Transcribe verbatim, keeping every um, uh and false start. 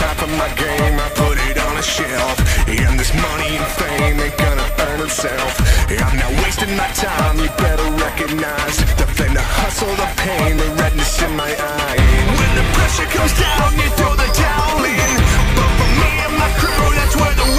time for my game, I put it on a shelf. And this money and fame ain't gonna earn itself. I'm not wasting my time, you better recognize the flame, the hustle, the pain, the redness in my eye. When the pressure comes down, you throw the towel in. But for me and my crew, that's where the